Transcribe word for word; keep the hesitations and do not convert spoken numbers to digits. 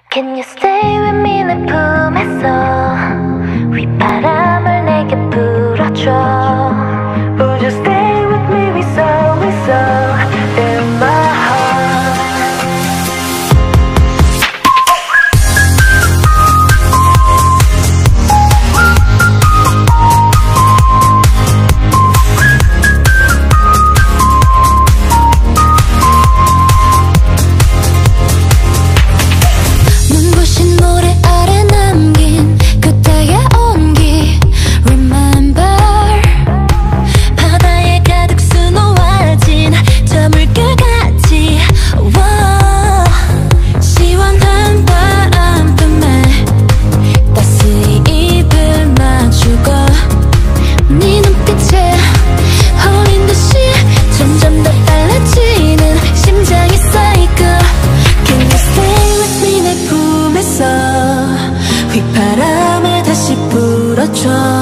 Can you stay with me 내 품에서 휘바람을 내게 불어줘. Would you stay with me we so we so in my heart. 눈부신 모래 아래 남긴 그때의 온기 Remember 바다에 가득 수놓아진 저 물결같이 wow. 시원한 바람틈에 따스히 입을 맞추고 네 눈빛에 홀린 듯이 점점 더 빨라지는 심장의 사이클. Can you stay with me 내 품에서 휘바람을 다시 불어줘.